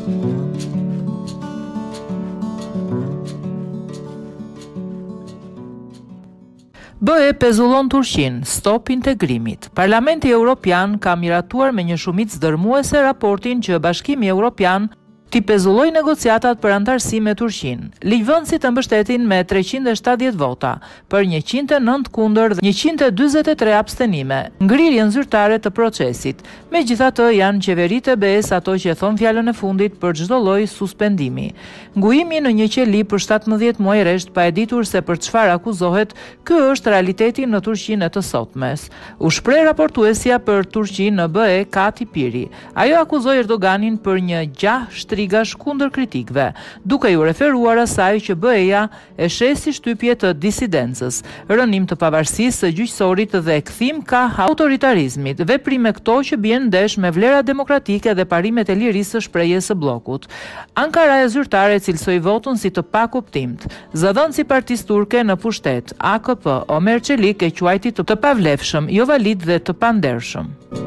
BE pezullon Turqinë, stop integrimit. Parlamenti Evropian ka miratuar me një shumicë dërmuese raportin që Bashkimi Evropian t'i pezulloj negociatat për antarësi me Turqinë. Ligjvënësit të mbështetin me 370 vota, për 109 kundër dhe 143 abstenime, ngrirjen zyrtare të procesit. Megjithatë janë qeveritë e BE-s ato që thon fjalën e fundit për çdo lloj suspendimi. Ngujimi në një qeli për 17 muaj rresht pa e ditur se për çfarë akuzohet, ky është realiteti në Turqinë e të sotmes. U shpreh raportuesja për Turqinë në BE Kati Piri. Ajo akuzoi Erdoganin për një gjah shtrigash kundër kritikëve, duke ju referuar asaj që BE-ja e sheh si shtypje të disidencës, rënim të pavarësisë së gjyqësorit dhe kthim ka autoritarizmit, veprime këto që bien ndesh me vlerat demokratike dhe parimet e lirisë së shprehjes së bllokut. Ankara e zyrtare cilësoi votën si të pakuptimt. Zëdhënësi i Partisë Turke në pushtet, AKP, Omer Çelik e quajti të pavlefshëm, jo valid dhe të pandershëm.